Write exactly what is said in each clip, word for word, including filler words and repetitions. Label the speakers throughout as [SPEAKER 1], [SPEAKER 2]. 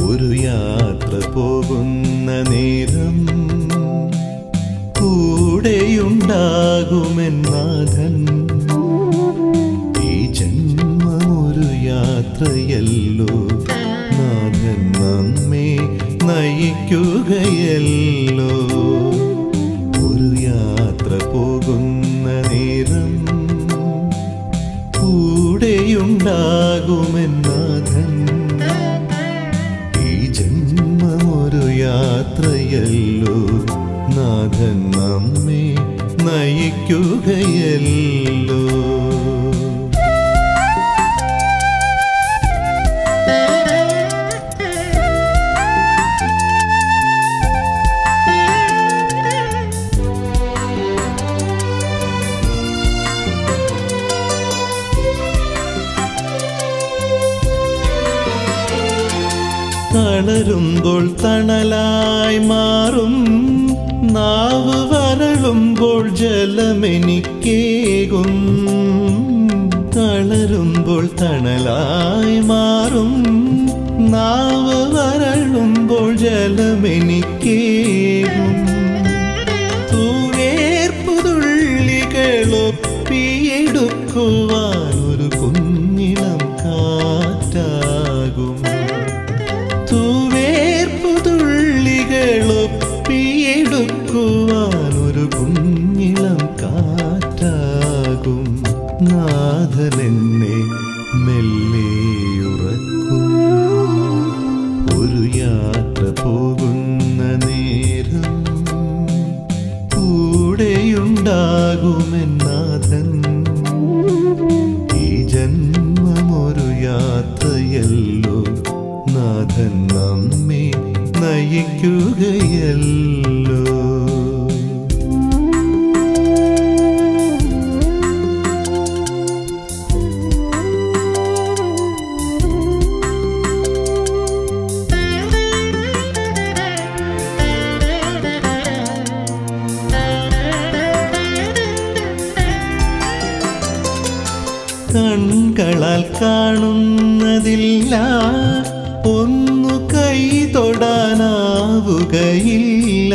[SPEAKER 1] ഒരു യാത്ര പോകുന്ന നേരം കൂടെയുണ്ടാകുമെൻ നാഥൻ. ഈ ജന്മമൊരു യാത്രയല്ലോ, നാഥൻ നമ്മെ നയിക്കുകയല്ലോ. ഒരു യാത്ര പോകുന്ന നേരം കൂടെയുണ്ടാകുമെൻ നാഥൻ. ഈ ജന്മമൊരു യാത്രയല്ലോ, നാഥൻ നമ്മെ നയിക്കുകയല്ലോ. തളരുമ്പോൾ തണലായി മാറും, നാവ് വരളുമ്പോൾ ജലമെനിക്കേകും. തളരുമ്പോൾ തണലായി മാറും, നാവ് വരളുമ്പോൾ ജലമെനിക്കേകും. തൂവേർപ്പുതുള്ളികളൊപ്പിയെടുക്കുവാൻ ഒരു കുഞ്ഞിളം കാറ്റാകും. തൂവേർപ്പുതുള്ളികളൊപ്പിയെടുക്കുവാൻ ഒരു കുഞ്ഞിളം കാറ്റാകും. നാഥനെന്നെ മെല്ലെയുറക്കും. ഒരു യാത്ര പോകുന്ന നേരം കൂടെയുണ്ടാകുമെൻ നാഥൻ. ഈ ജന്മമൊരു യാത്രയല്ലോ, നാഥൻ നമ്മെ നയിക്കുകയല്ലോ. കൺകളാൽ കാണുന്നതില്ല, ഒന്നു കൈ തൊടാനാവുകയില്ല.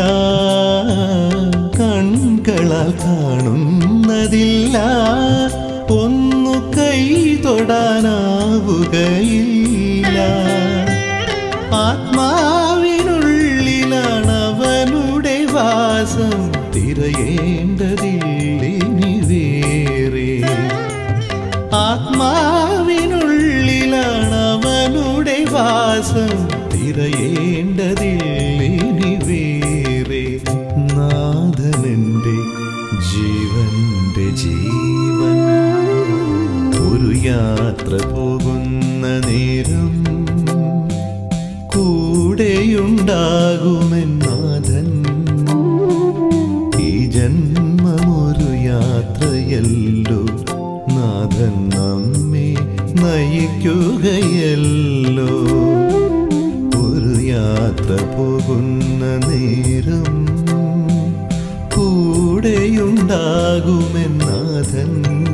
[SPEAKER 1] കൺകളാൽ കാണുന്നതില്ല, ഒന്നു കൈ തൊടാനാവുകയില്ല. ആത്മാവിനുള്ളിലാണ് അവനുടെ വാസം, തിരയേണ്ടതില്ലിനി വേറെ. ആത്മാവിനുള്ളിലാണ് അവനുടെ വാസം, തിരയേണ്ടതില്ലിനി വേറെ. നാഥനെന്റെ ജീവന്റെ ജീവൻ. ഒരു യാത്ര പോകുന്ന നേരം കൂടെയുണ്ടാകുമെൻ നാഥൻ. ഈ ജന്മമൊരു യാത്രയല്ലോ, നാഥൻ നമ്മെ നയിക്കുകയല്ലോ. ഒരു യാത്ര പോകുന്ന നേരം കൂടെയുണ്ടാകുമെൻ നാഥൻ.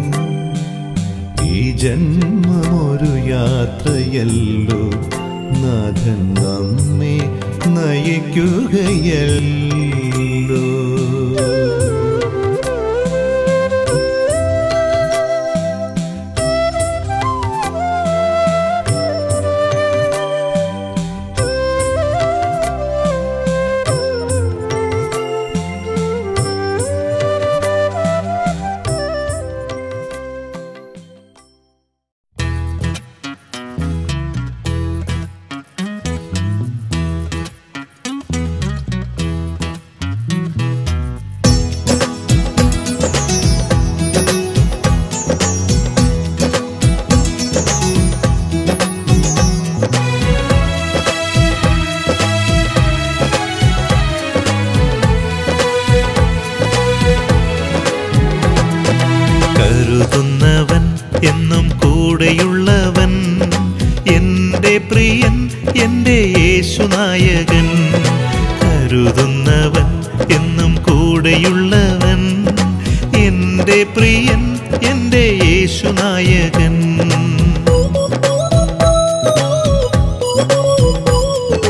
[SPEAKER 1] ഈ ജന്മമൊരു യാത്രയല്ലോ, നാഥൻ നമ്മെ നയിക്കുകയല്ലോ.
[SPEAKER 2] കരുതുന്നവൻ എന്നും കൂടെയുള്ളവൻ, എൻ്റെ പ്രിയൻ എൻ്റെ യേശുനായകൻ. കരുതുന്നവൻ എന്നും കൂടെയുള്ളവൻ, എൻ്റെ പ്രിയൻ എൻ്റെ യേശുനായകൻ.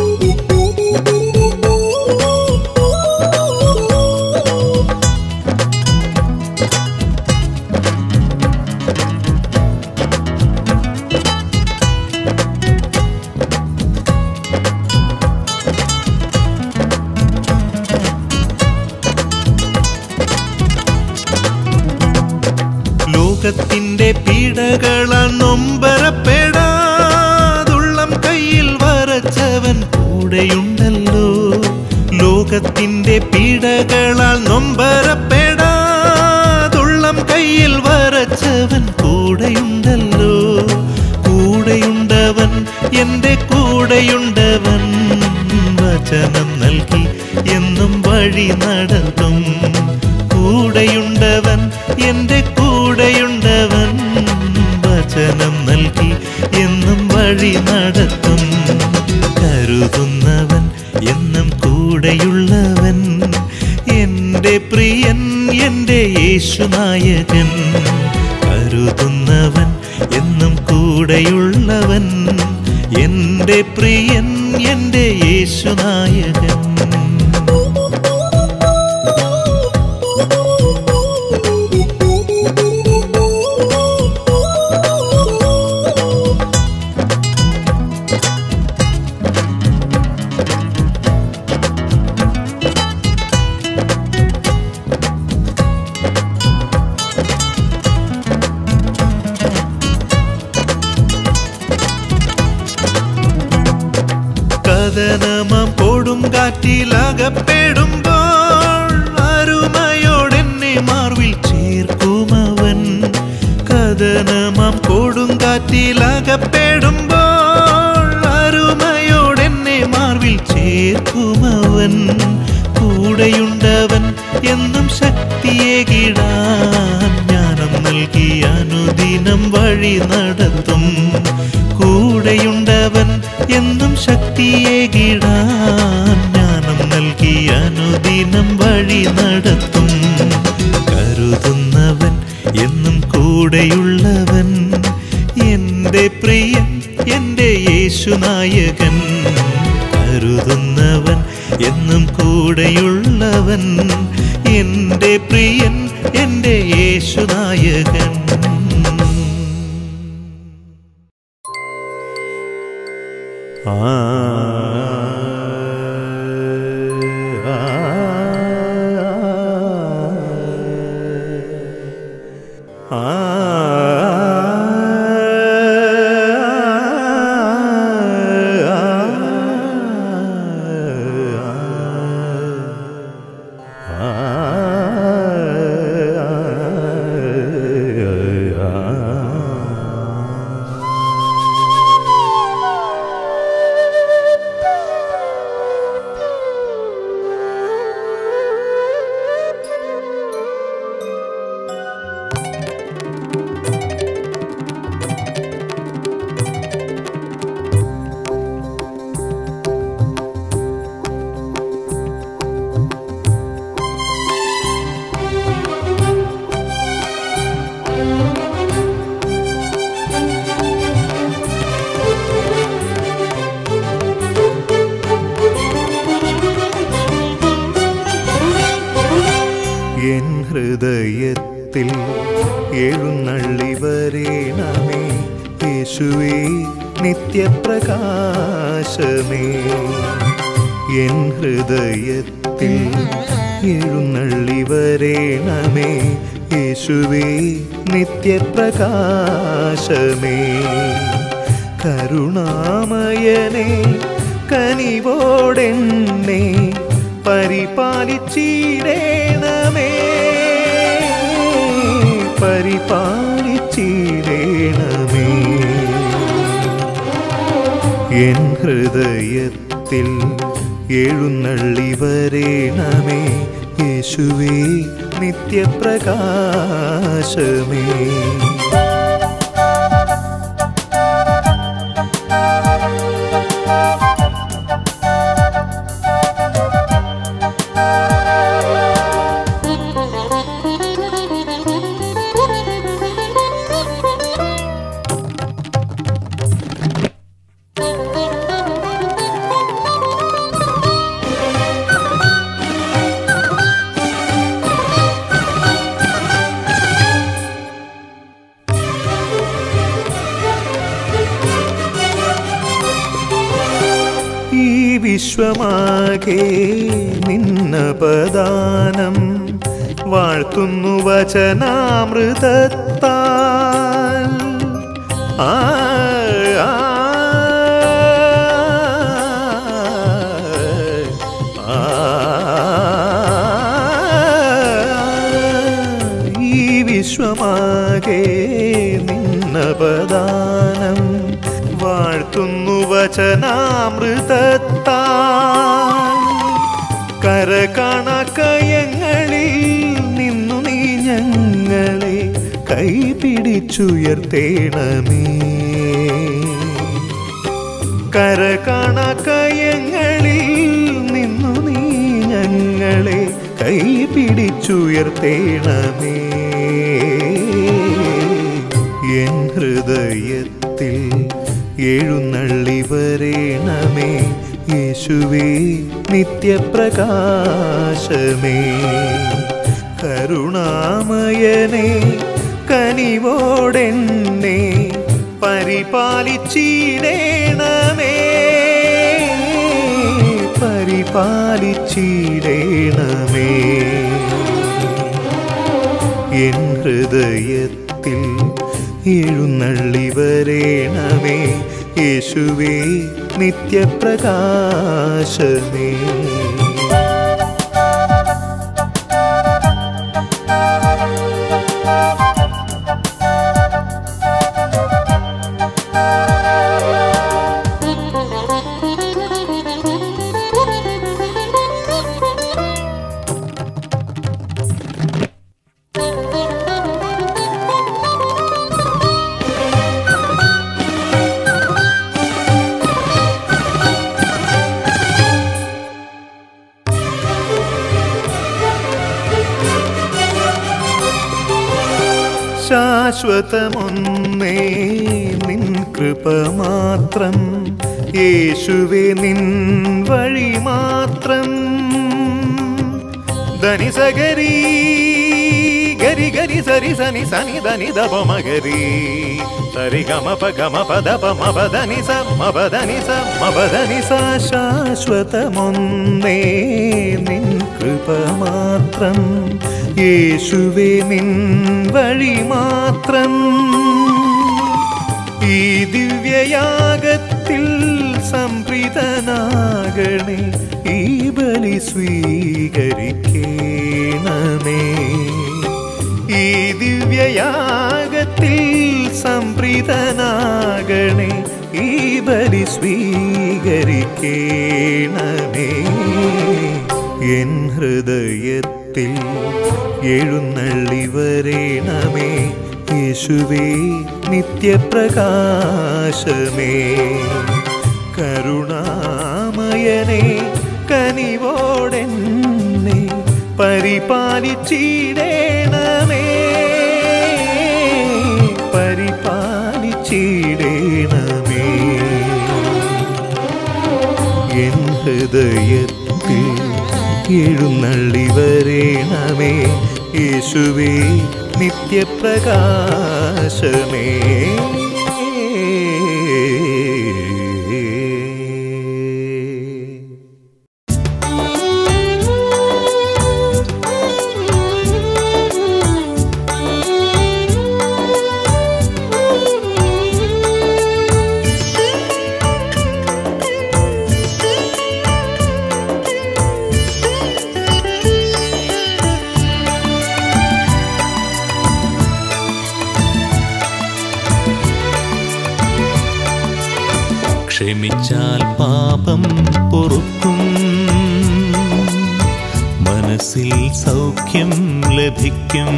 [SPEAKER 2] വരച്ചവൻ കൂടെയുണ്ടല്ലോ. ലോകത്തിന്റെ പീഡകളാൽ നൊമ്പരപ്പെടാതുള്ളം കയ്യിൽ വരച്ചവൻ കൂടെയുണ്ടല്ലോ. കൂടെയുണ്ടവൻ എൻ്റെ കൂടെയുണ്ടവൻ വചനം നൽകി എന്നും വഴി നടത്തും. കൂടെയുണ്ടവൻ എൻ്റെ കൂടെയുണ്ടവൻ വചനം നൽകി എന്നും വഴി നടത്തും. കരുതുന്നവൻ എന്നും കൂടെയുള്ളവൻ എൻ്റെ പ്രിയൻ എൻ്റെ യേശുനായകൻ. കരുതുന്നവൻ എന്നും കൂടെയുള്ളവൻ എൻ്റെ പ്രിയൻ എൻ്റെ യേശുനായകൻ. കഥനമാം കൊടുങ്കാറ്റിലകപ്പെടുമ്പോൾ അരുമയോടെന്നെ മാർവിൽ ചേർക്കുമവൻ. കഥനമാം കൊടുങ്കാറ്റിലകപ്പെടുമ്പോൾ അരുമയോടെന്നെ മാർവിൽ ചേർക്കുമവൻ. കൂടെയുണ്ടവൻ എന്നും ശക്തിയേകിടാൻ ജ്ഞാനം നൽകി അനുദിനം വഴി നടത്തും. കൂടെയുണ്ടവൻ എന്നും ശക്തിയേകിടാൻ ജ്ഞാനം നൽകി അനുദിനം വഴി നടത്തും. കരുതുന്നവൻ എന്നും കൂടെയുള്ളവൻ എൻ്റെ പ്രിയൻ എൻ്റെ യേശുനായകൻ. കരുതുന്നവൻ എന്നും കൂടെയുള്ളവൻ എൻ്റെ പ്രിയൻ എൻ്റെ യേശുനായകൻ. ആ
[SPEAKER 1] എൻ ഹൃദയത്തിൽ എഴുന്നള്ളി വരേണമേ യേശുവേ നിത്യപ്രകാശമേ. എൻ ഹൃദയത്തിൽ എഴുന്നള്ളി വരേണമേ യേശുവേ നിത്യപ്രകാശമേ. കരുണാമയനെ കനിവോടെന്നെ പരിപാലിച്ചിടേണമേ പരിപാലിച്ചിടേണമേ. എൻ ഹൃദയത്തിൽ എഴുന്നള്ളി വരേണമേ യേശുവേ നിത്യപ്രകാശമേ. വിശ്വമാകെ നിന്നപദാനം വാഴ്ത്തുന്നു വചനാമൃതത്താൽ. ആ നിന്നപദാനം വാഴ്ത്തുന്നു വചനാമൃതത്താൽ. കരകാണക്കയങ്ങളിൽ നിന്നു നീ ഞങ്ങളെ കൈപിടിച്ചുയർത്തേണമേ. കരകാണക്കയങ്ങളിൽ നിന്നു നീ ഞങ്ങളെ കൈപിടിച്ചുയർത്തേണമേ. എൻ ഹൃദയത്തിൽ എഴുന്നള്ളി വരേണമേ യേശുവേ നിത്യപ്രകാശമേ. കരുണാമയനെ കനിവോടെന്നെ പരിപാലിച്ചിടേണമേ. പരിപാലിച്ചിടേണമേ. എൻ ഹൃദയത്തിൽ എഴുന്നള്ളി വരേണമേ യേശുവേ നിത്യപ്രകാശമേ. ശാശ്വതമൊന്നേ നിൻ കൃപ മാത്രം യേശുവേ നിൻ വഴി മാത്രം. ധനി സഗരി ഗരി ഗരി സരി സനി സനി ധനി ദപ മഗരി സരി ഗമ പ ഗമ പദ പ മപ ധനി സ മപ ധനി സ മപ ധനി സ. ശാശ്വതമൊന്നേ നിൻ കൃപ മാത്രം യേശുവേ നിൻ വഴി മാത്രം. ഈ ദിവ്യയാഗത്തിൽ സംപ്രീതനാകണേ ഈ ബലി സ്വീകരിക്കേണമേ. ഈ ദിവ്യയാഗത്തിൽ സംപ്രീതനാകണേ ഈ ബലി സ്വീകരിക്കേണമേ. എൻ ഹൃദയത്തിൽ എഴുന്നള്ളി വരേണമേ യേശുവേ നിത്യപ്രകാശമേ. കരുണാമയനെ കനിവോടെന്നെ പരിപാലിച്ചിടേണമേ. പരിപാലിച്ചിടേണമേ. എൻ ഹൃദയത്തിൽ എഴുന്നള്ളി വരേണമേ യേശുവേ നിത്യപ്രകാശമേ.
[SPEAKER 2] ക്ഷമിച്ചാൽ പാപം പൊറുക്കും, മനസ്സിൽ സൗഖ്യം ലഭിക്കും.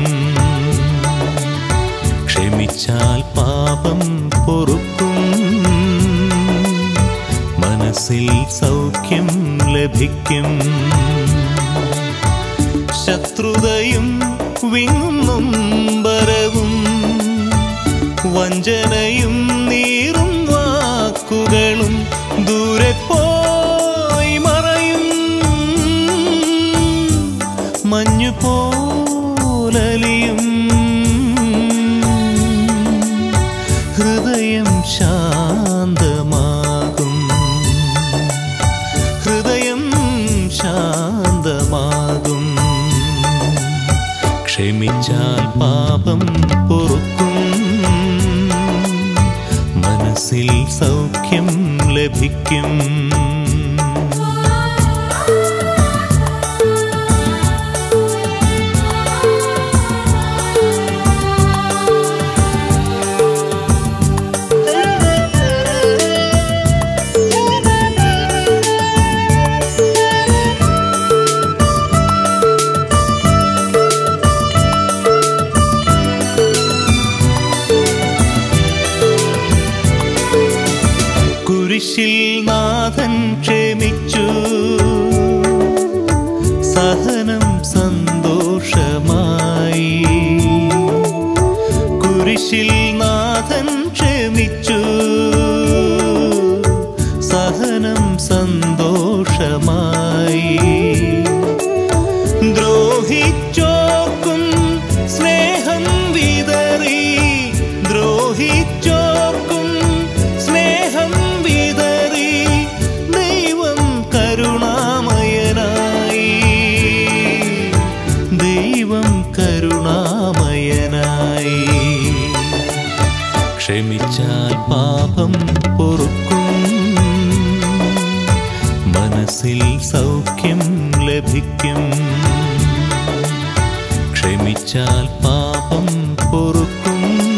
[SPEAKER 2] ക്ഷമിച്ചാൽ പാപം പൊറുക്കും, മനസ്സിൽ സൗഖ്യം ലഭിക്കും. ശത്രുതയും വിങ്ങും ബരവും വഞ്ചനയും നീറും വാക്കുകളും ദൂരെ പോയി മറയും. മഞ്ഞു പോലലിയും ഹൃദയം ശാന്തമാകും. ഹൃദയം ശാന്തമാകും. ക്ഷമിച്ചാൽ പാപം പൊറുക്കും, മനസ്സിൽ സൗഖ്യം ലഭിക്കും. നാഥൻ ക്ഷമിച്ചു, സഹനം സന്തോഷമായി. കുരിശിൽ നാഥൻ ക്ഷമിച്ചു, സഹനം സന്തോഷമായി. ദ്രോഹിച്ചോർക്കും സ്നേഹം വിതറി, ദ്രോഹിച്ചോർക്കും സ്നേഹം വിതറി. ദൈവം കരുണാമയനായി, ദൈവം കരുണാമയനായി. ക്ഷമിച്ചാൽ പാപം പൊറുക്കും, മനസ്സിൽ സൗഖ്യം ലഭിക്കും. ക്ഷമിച്ചാൽ പാപം പൊറുക്കും,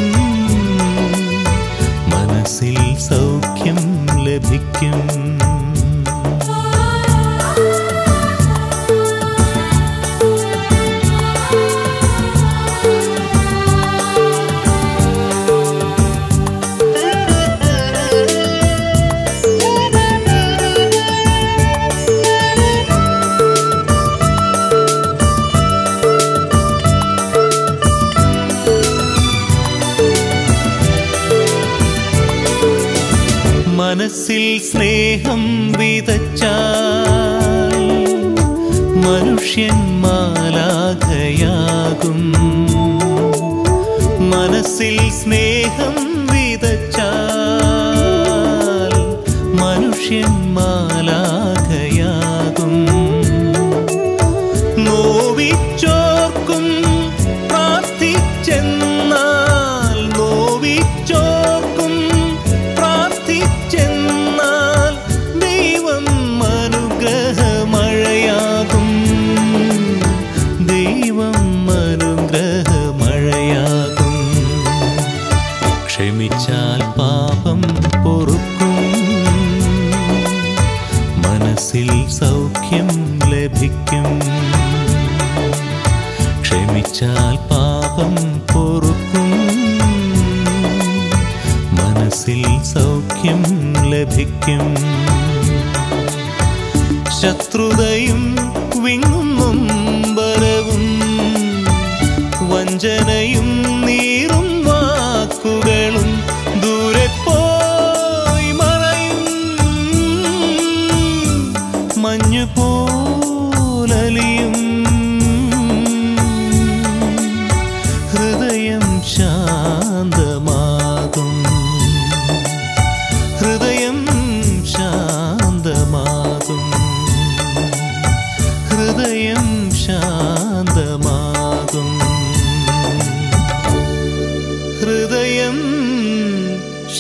[SPEAKER 2] മനസ്സിൽ സൗഖ്യം ലഭിക്കും. മനസ്സിൽ സ്നേഹം വിതച്ചാൽ മനുഷ്യൻ മാലാഖയാകും. മനസ്സിൽ സ്നേഹം വിതച്ചാൽ മനുഷ്യൻ മാലാഖയാകും. നോവിച്ചോർക്കും പ്രാർത്ഥിച്ചെന്നാൽ, നോവിച്ചോർക്കും പ്രാർത്ഥിച്ചെന്നാൽ ദൈവം അനുഗ്രഹമഴയാകും, ദൈവം അനുഗ്രഹമഴയാകും. ക്ഷമിച്ചാൽ പാപം പൊറുക്കും, മനസ്സിൽ സൗഖ്യം ലഭിക്കും. ക്ഷമിച്ചാൽ പാപം പൊറുക്കും, മനസ്സിൽ സൗഖ്യം ലഭിക്കും. ശത്രുതയും വിങ്ങും ബലവും വഞ്ചനയും നീറും വാക്കുകളും ദൂരെ പോയി മറയും. മഞ്ഞു പോലലിയും ഹൃദയം ശാന്തമാകും, ഹൃദയം ശാന്തമാകും, ഹൃദയം ശാന്തമാകും, ഹൃദയം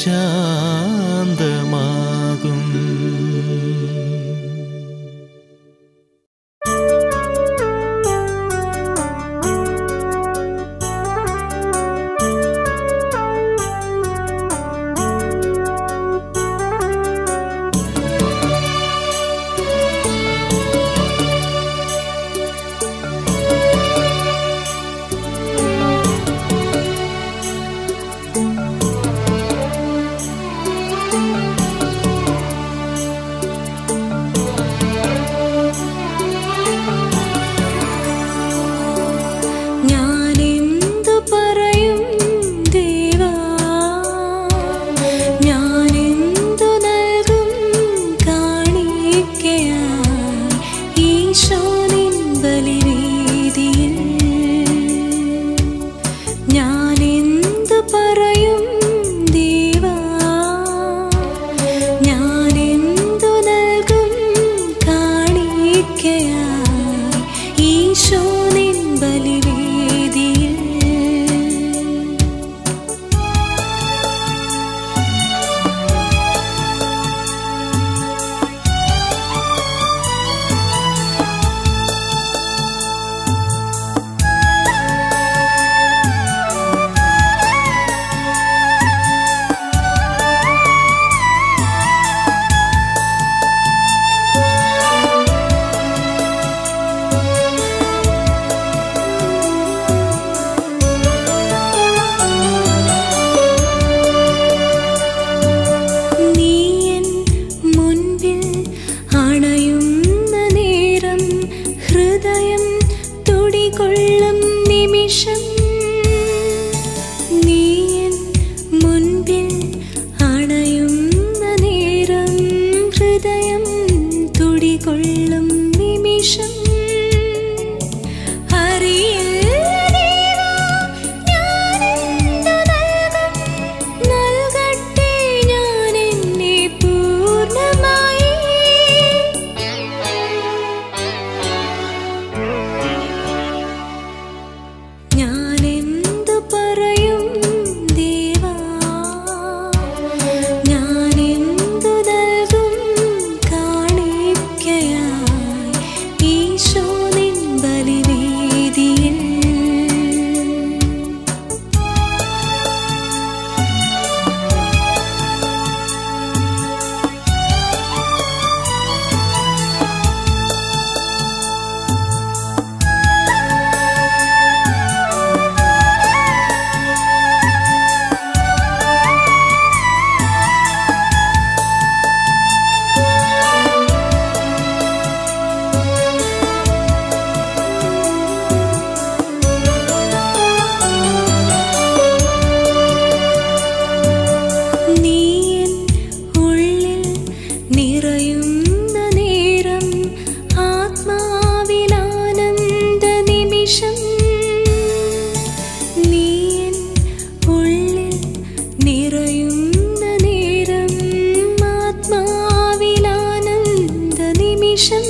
[SPEAKER 2] ശാന്തമാകും.
[SPEAKER 3] നിമിഷം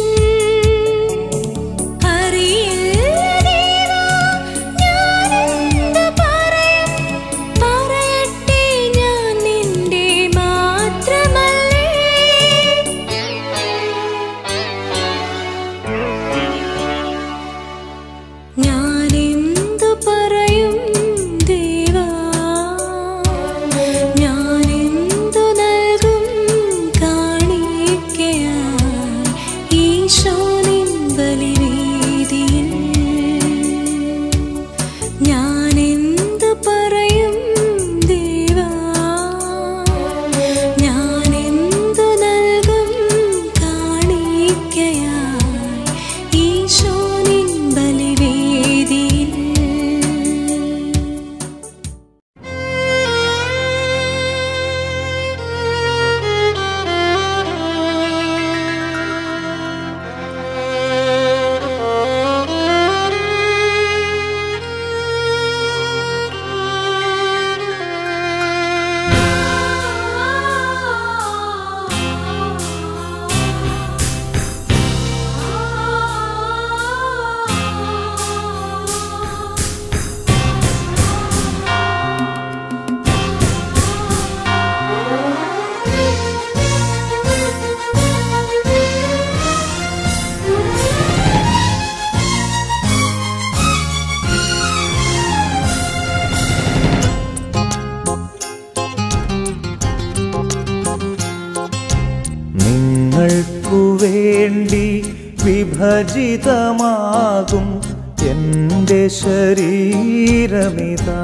[SPEAKER 3] വിഭജിതമാകും എൻ്റെ ശരീരമിതാ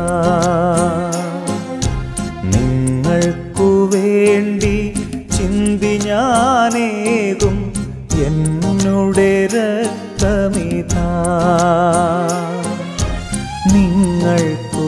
[SPEAKER 3] നിങ്ങൾക്കു വേണ്ടി ചിന്തി ഞാനേകും എന്നുടെ രക്തമിതാ നിങ്ങൾക്കു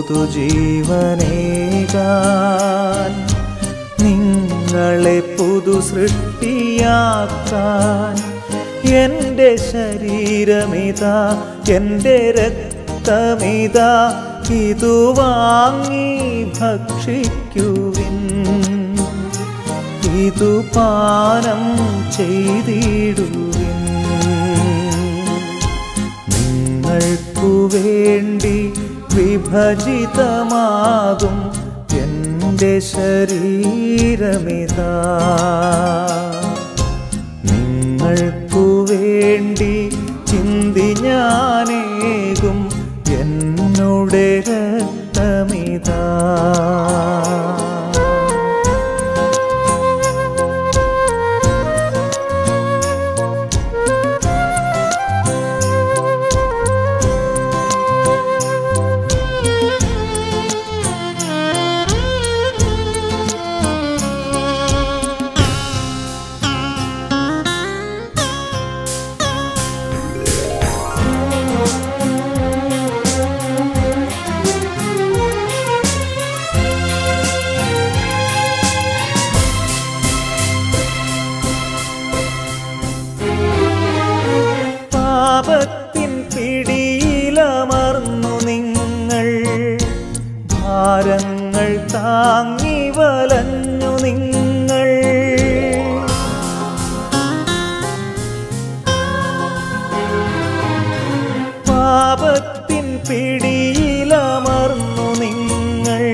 [SPEAKER 3] പുതുജീവനേകാൻ നിങ്ങളെ പുതു സൃഷ്ടിയാക്കാൻ എൻ്റെ ശരീരമിതാ എൻ്റെ രക്തമിതാ ഇതു വാങ്ങി ഭക്ഷിക്കുവിൻ ഇതു പാനം ചെയ്തിടുവിൻ നിങ്ങൾക്കു വേണ്ടി വിഭജിതമാകും എൻ്റെ ശരീരമിതാ നിങ്ങൾക്കു വേണ്ടി ചിന്തി ഞാനേകും എന്നുടെ രക്തമിതാ പാപത്തിൻ പിടിയിലമർന്നു നിങ്ങൾ ഭാരങ്ങൾ താങ്ങി വലഞ്ഞു നിങ്ങൾ പാപത്തിൻ പിടിയിലമർന്നു നിങ്ങൾ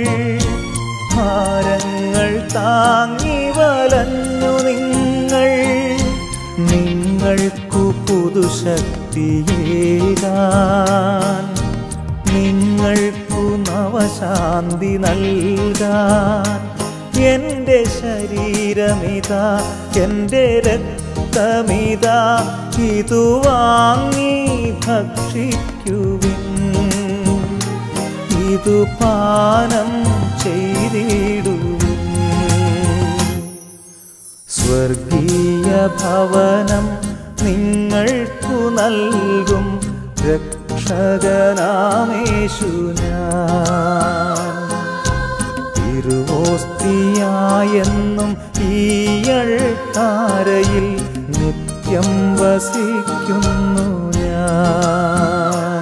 [SPEAKER 3] ഭാരങ്ങൾ താങ്ങി വലഞ്ഞു നിങ്ങൾ നിങ്ങൾക്കു പുതുശക്തിയേകാൻ നിങ്ങൾക്കു നവശാന്തി നൽകാൻ എൻ്റെ ശരീരമിതാ എൻ്റെ രക്തമിതാ ഇതു വാങ്ങി ഭക്ഷിക്കുവിൻ ഇതു പാനം ചെയ്തിടുവിൻ സ്വർഗീയ ഭവനം നിങ്ങൾക്കു നൽകും രക്ഷകനാമേശു ഞാൻ തിരുവോസ്തിയായെന്നും ഈയൾത്താരയിൽ നിത്യം വസിക്കുന്നു ഞാൻ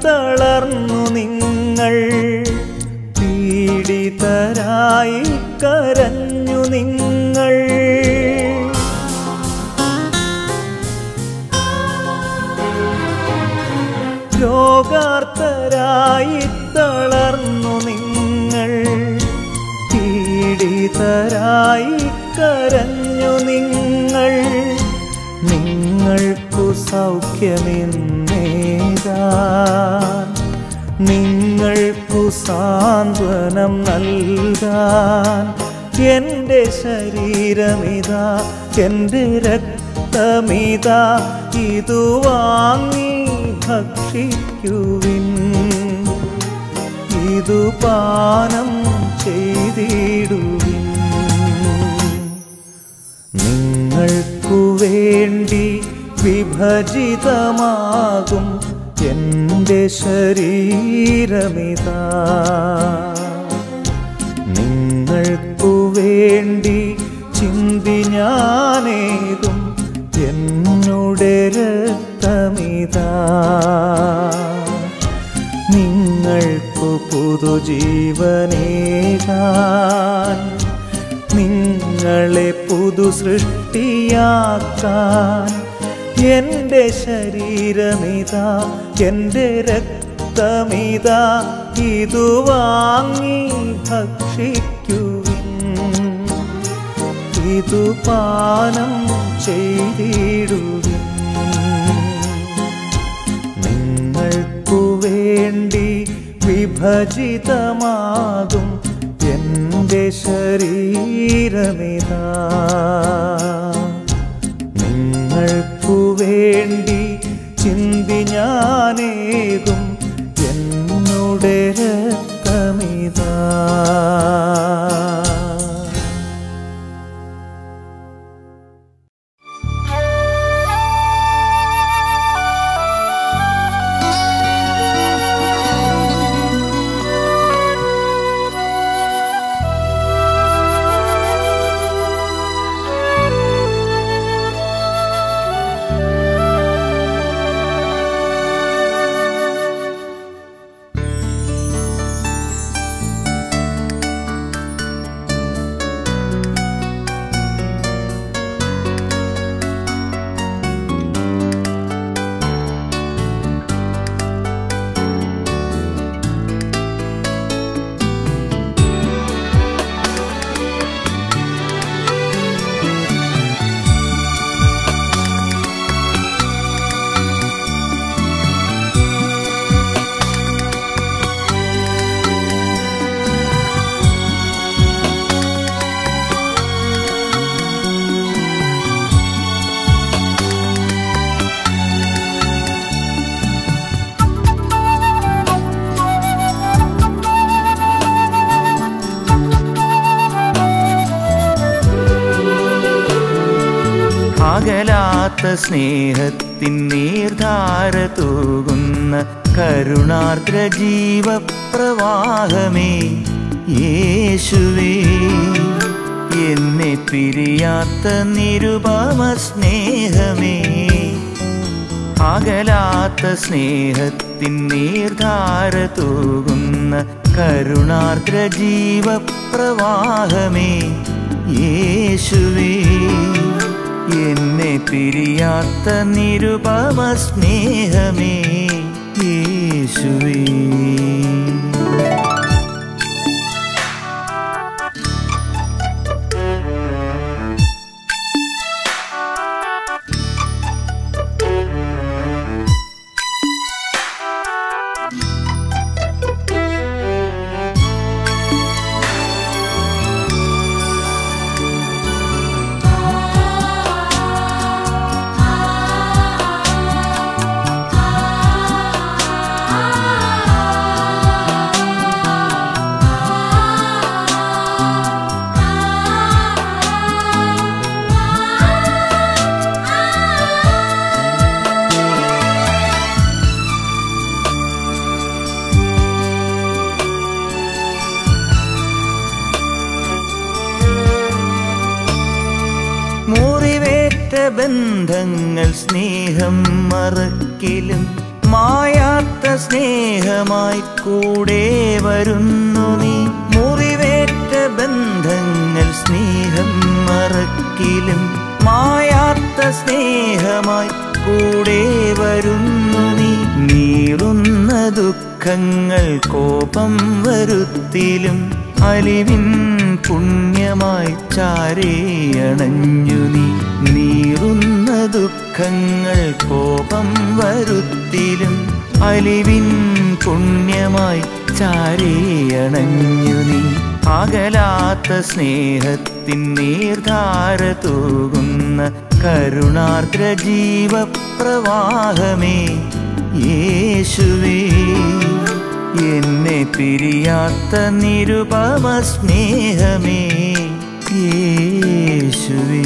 [SPEAKER 3] തളർന്നു നിങ്ങൾ, പീഡിതരായി കരഞ്ഞു നിങ്ങൾ. രോഗാർത്തരായി തളർന്നു നിങ്ങൾ, പീഡിതരായി കരഞ്ഞു നിങ്ങൾ. നിങ്ങൾക്കു സൗഖ്യമെന്നേകാൻ, നിങ്ങൾക്കു സാന്ത്വനം നൽകാൻ എൻ്റെ ശരീരമിതാ, എൻ്റെ രക്തമിതാ, ഇതു വാങ്ങി ഭക്ഷിക്കുവിൻ, ഇതു പാനം ചെയ്തിടുവിൻ. നിങ്ങൾക്കു വേണ്ടി വിഭജിതമാകും എൻ്റെ ശരീരമിതാ, നിങ്ങൾക്കു വേണ്ടി ചിന്തി ഞാനേകും എന്നുടെ രക്തമിതാ. നിങ്ങൾക്കു പുതുജീവനേകാൻ, നിങ്ങളെ പുതു സൃഷ്ടിയാക്കാൻ എൻ്റെ ശരീരമിതാ, എൻ്റെ രക്തമിതാ, ഇതു വാങ്ങി ഭക്ഷിക്കുവിൻ, ഇതു പാനം ചെയ്തിടുവിൻ. നിങ്ങൾക്കു വേണ്ടി വിഭജിതമാകും എൻ്റെ ശരീരമിതാ, നിങ്ങൾക്കു വേണ്ടി ചിന്തി ഞാനേകും എന്നുടെ രക്തമിതാ.
[SPEAKER 4] അകലാത്ത സ്നേഹത്തിൻ നീർധാര തൂകുന്ന കരുണാർദ്ര ജീവപ്രവാഹമേ യേശുവേ, എന്നെ പിരിയാത്ത നിരുപമ സ്നേഹമേ. അകലാത്ത സ്നേഹത്തിൻ നീർധാര തൂകുന്ന കരുണാർദ്ര ജീവപ്രവാഹമേ യേശുവേ, എന്നെ പിരിയാത്ത നിരുപമ സ്നേഹമേ യേശുവേ. ബന്ധങ്ങൾ സ്നേഹം മറക്കിലും മായാത്ത സ്നേഹ പുണ്യമായി കൂടെ വരുന്നു നീ. മുറിവേറ്റ ബന്ധങ്ങൾ സ്നേഹം മറക്കിലും മായാത്ത സ്നേഹമായി കൂടെ വരുന്നു നീ. നീറുന്ന ദുഃഖങ്ങൾ കോപം വരുത്തിലും അലിവിൻ പുണ്യമായി ചാരേയണഞ്ഞു നീ. നീറുന്ന ദുഃഖങ്ങൾ കോപം വരുത്തിലും അലിവിൻ പുണ്യമായി ചാരേയണഞ്ഞു നീ. അകലാത്ത സ്നേഹത്തിൻ നീർധാര തൂകുന്ന കരുണാർദ്ര ജീവപ്രവാഹമേ യേശുവേ, എന്നെ പിരിയാത്ത നിരുപമ സ്നേഹമേ യേശുവേ.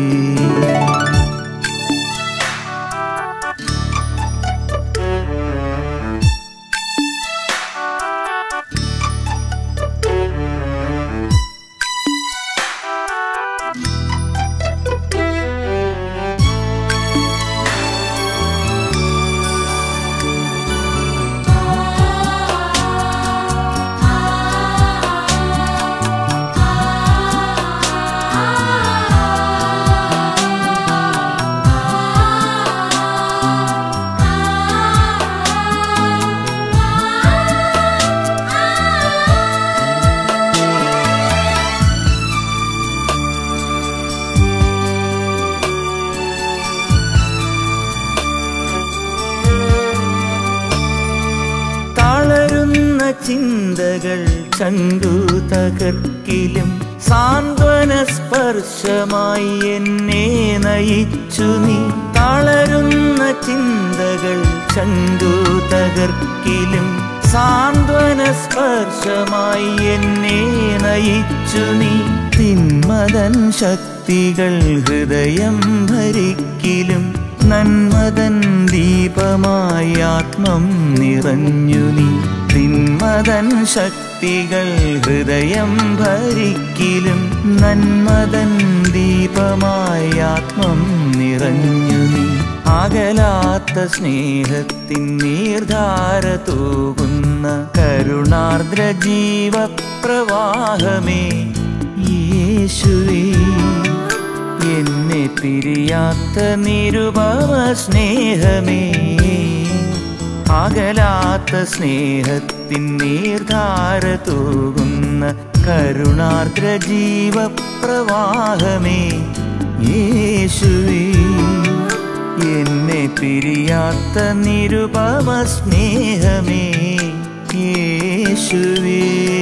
[SPEAKER 4] ചിന്തകൾ ചങ്കു തകർക്കിലും സാന്ത്വന സ്പർശമായി എന്നെ നയിച്ചു നീ. തളരുന്ന ചിന്തകൾ ചങ്കു തകർക്കിലും സാന്ത്വന സ്പർശമായി എന്നെ നയിച്ചു നീ. തിന്മതൻ ശക്തികൾ ഹൃദയം ഭരിക്കിലും നന്മതൻ ദീപമായി ആത്മം നിറഞ്ഞു നീ. തിന്മതൻ ശക്തികൾ ഹൃദയം ഭരിക്കിലും നന്മതൻ ദീപമായി ആത്മം നിറഞ്ഞു നീ. അകലാത്ത സ്നേഹത്തിൻ നീർധാര തൂകുന്ന കരുണാർദ്ര ജീവപ്രവാഹമേ യേശുവേ, എന്നെ പിരിയാത്ത നിരുപമ സ്നേഹമേ. അകലാത്ത സ്നേഹത്തിൻ നീർധാര തൂകുന്ന കരുണാർദ്ര ജീവപ്രവാഹമേ യേശുവേ, എന്നെ പിരിയാത്ത നിരുപമ സ്നേഹമേ യേശുവേ.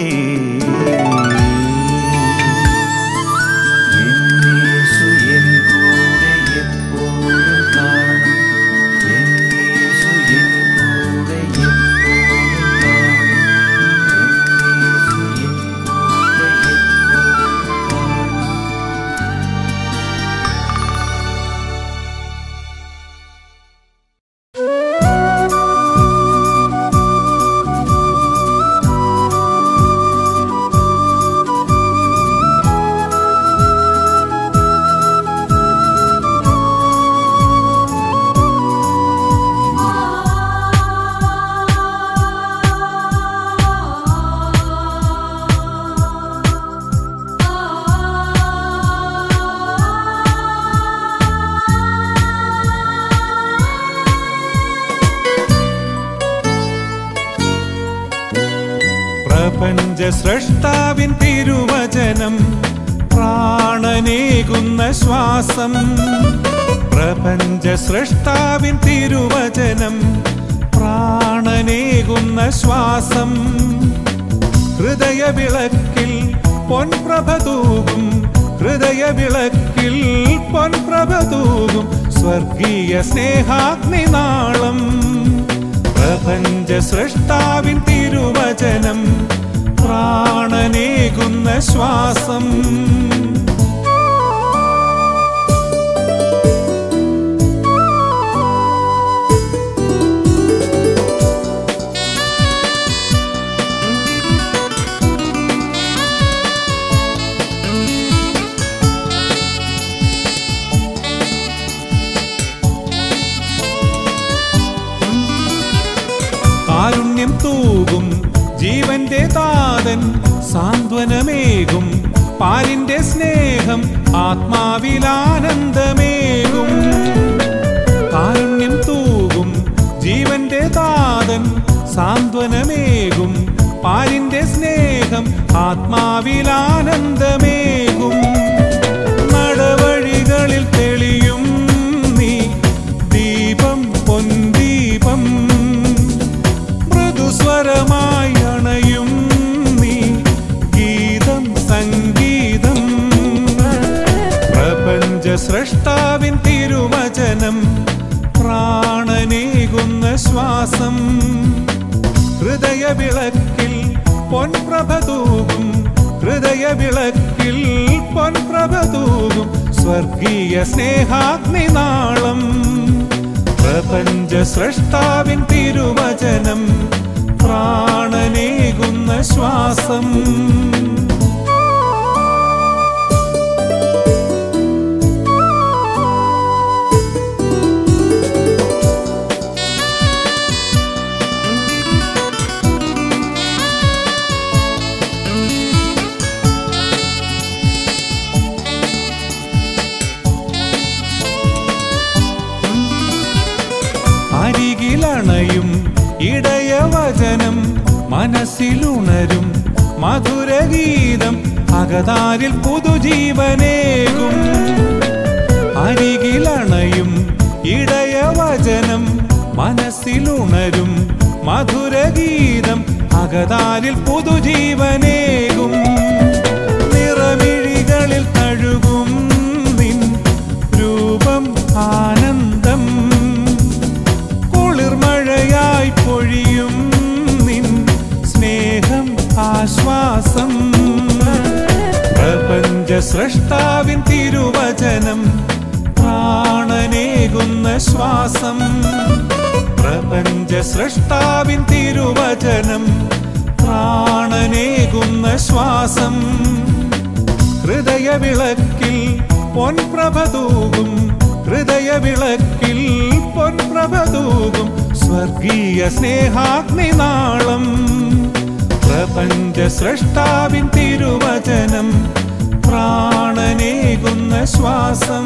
[SPEAKER 3] പ്രപഞ്ചസ്രഷ്ടാവിൻ തിരുവചനം പ്രാണനേകുന്ന ശ്വാസം. പ്രപഞ്ചസ്രഷ്ടാവിൻ തിരുവചനം പ്രാണനേകുന്ന ശ്വാസം. ഹൃദയവിളക്കിൽ പൊൻപ്രഭ തൂകും, ഹൃദയവിളക്കിൽ പൊൻപ്രഭ തൂകും സ്വർഗീയ സ്നേഹാഗ്നിനാളം. പ്രപഞ്ചസ്രഷ്ടാവിൻ തിരുവചനം പ്രാണനേകുന്ന ശ്വാസം. കാരുണ്യ കാരുണ്യം തൂകും ജീവന്റെ താതൻ സാന്ത്വനമേകും പാലിന്റെ സ്നേഹം ആത്മാവിലാനന്ദമേകും. കാരുണ്യം തൂകും ജീവന്റെ താതൻ സാന്ത്വനമേകും പാലിന്റെ സ്നേഹം ആത്മാവിലാനന്ദമേകും. നടവഴികളിൽ തെളിയും നീ ദീപം പൊൻദീപം, മൃദുസ്വരമായി അണയും നീ ഗീതം സംഗീതം. പ്രപഞ്ച സ്രഷ്ടാവിൻ തിരുവചനം പ്രാണനേകുന്ന ശ്വാസം. ഹൃദയവിളക്കിൽ പൊൻപ്രഭ തൂകും, ഹൃദയവിളക്കിൽ പൊൻപ്രഭ തൂകും സ്വർഗീയ സ്നേഹാഗ്നിനാളം. പ്രപഞ്ച സ്രഷ്ടാവിൻ തിരുവചനം പ്രാണനേകുന്ന ശ്വാസം. അരികിലണയും ഇടയവചനം മനസ്സിലുണരും മധുരഗീതം അകതാരിൽ പുതുജീവനേകും. അരികിലണയും ഇടയവചനം മനസ്സിലുണരും മധുരഗീതം അകതാരിൽ പുതുജീവനേകും. നിറമിഴികളിൽ തഴുകും നിൻ രൂപം ആനന്ദം, കുളിർമഴയായി പൊഴിയും നിൻ സ്നേഹം ആശ്വാസം. പ്രപഞ്ച സ്രഷ്ടാവിൻ തിരുവചനം പ്രാണനേകുന്ന ശ്വാസം. പ്രപഞ്ച സ്രഷ്ടാവിൻ തിരുവചനം പ്രാണനേകുന്ന ശ്വാസം. ഹൃദയവിളക്കിൽ പൊൻപ്രഭ തൂകും, ഹൃദയവിളക്കിൽ പൊൻപ്രഭ തൂകും സ്വർഗീയ സ്നേഹാഗ്നിനാളം. പ്രപഞ്ച സ്രഷ്ടാവിൻ തിരുവചനം പ്രാണനേകുന്ന ശ്വാസം.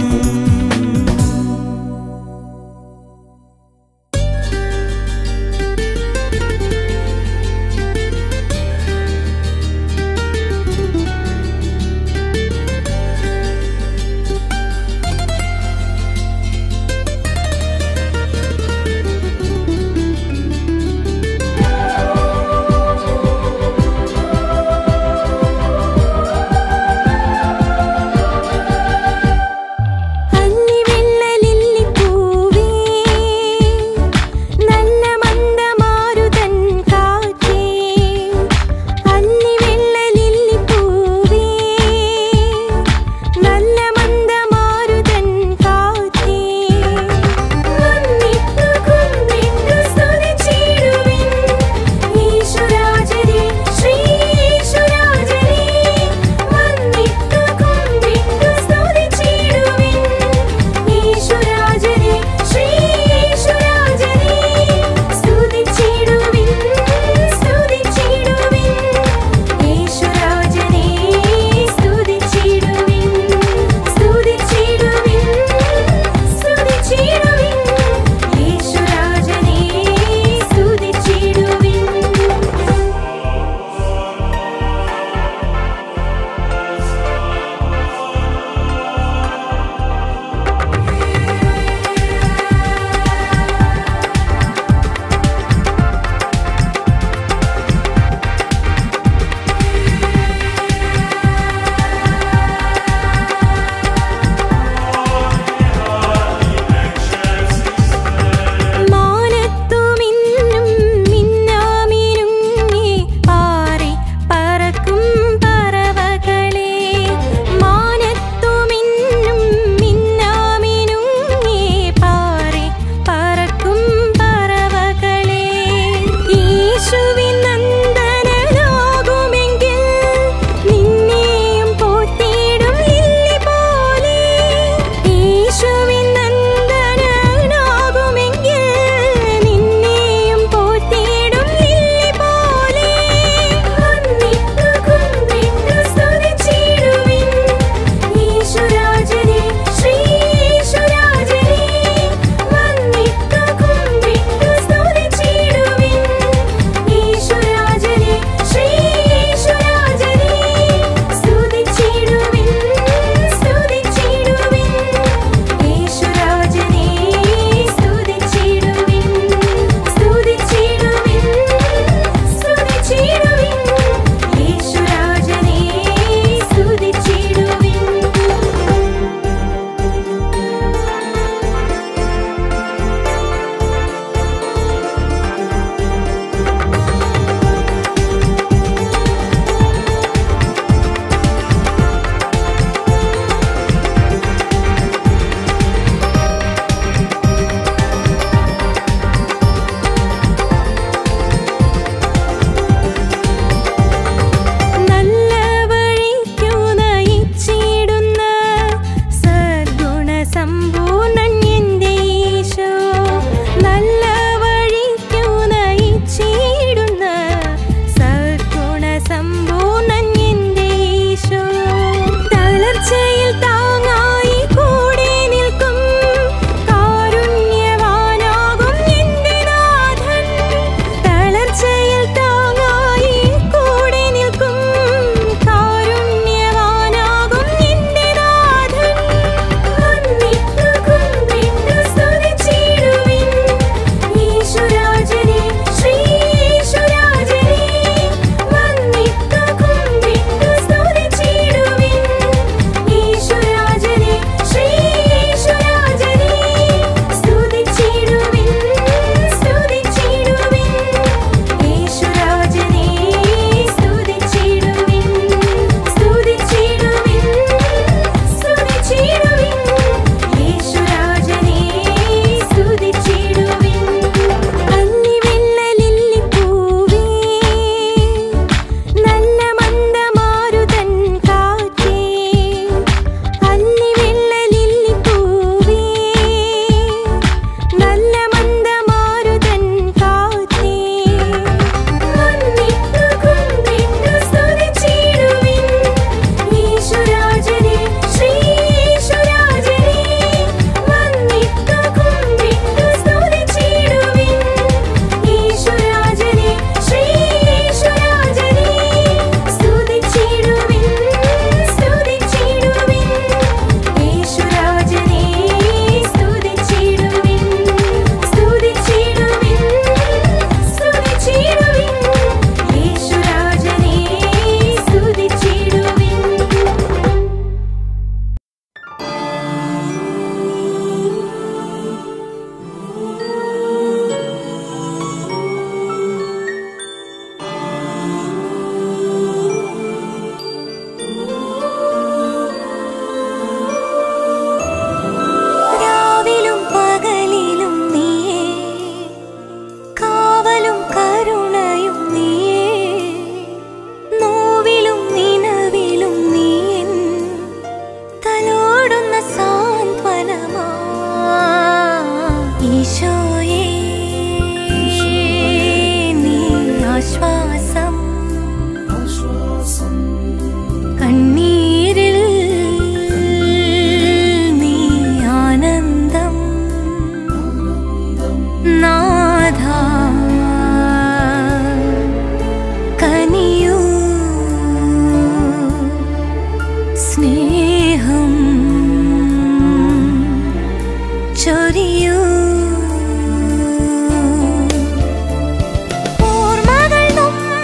[SPEAKER 5] അന്നി വെള്ള ആശ്വാസം കണ്ണീരിൽ നീ ആനന്ദം നാഥ കനിയൂ സ്നേഹം ചൊരിയൂ ഓർമ്മകൾ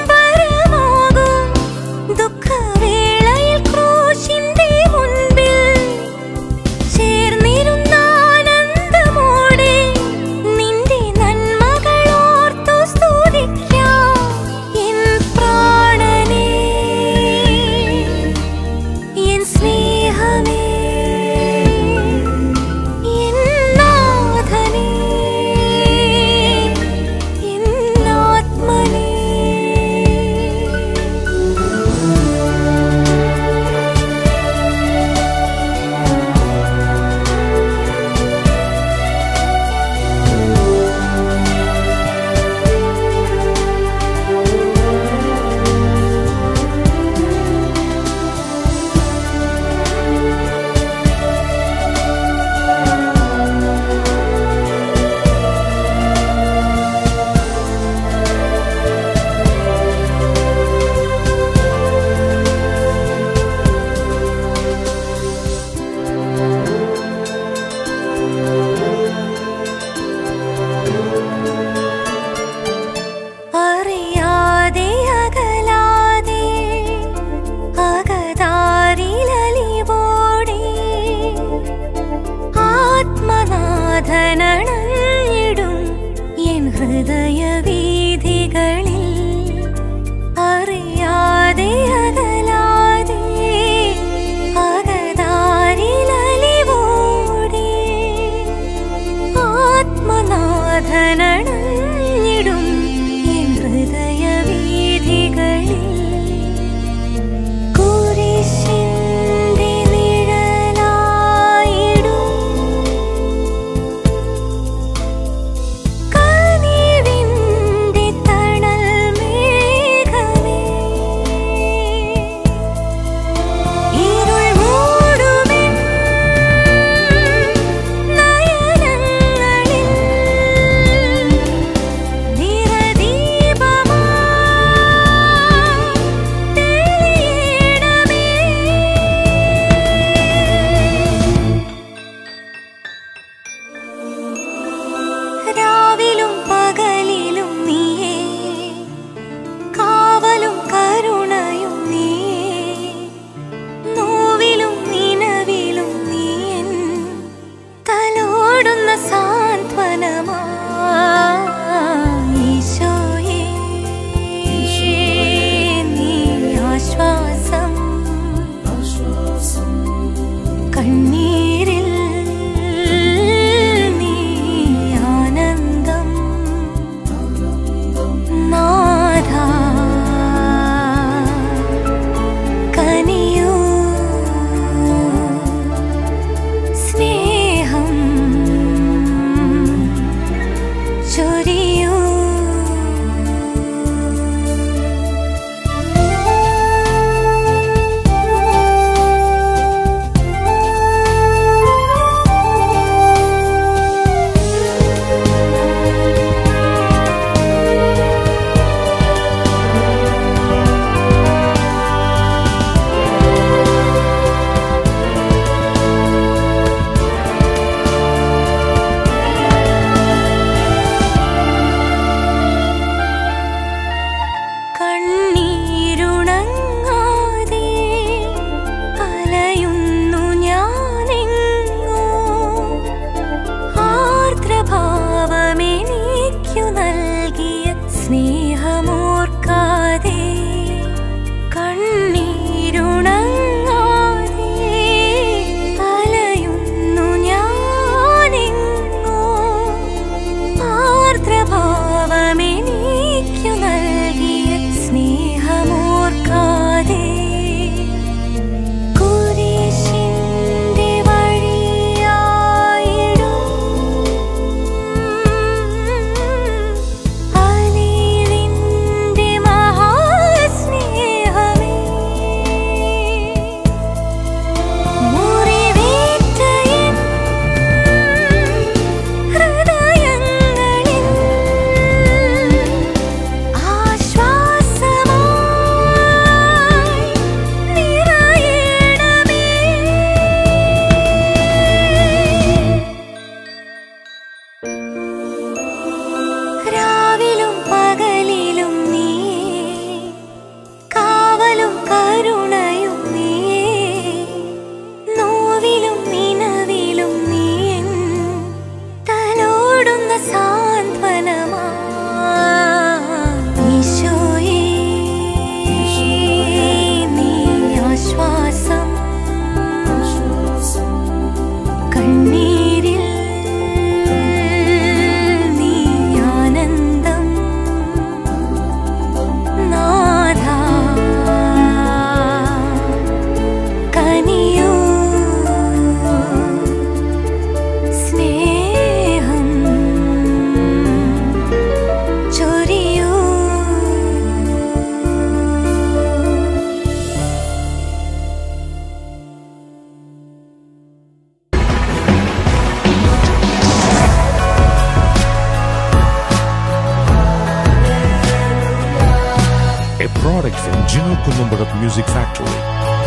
[SPEAKER 3] a product from Gino Columbarat Music Factory.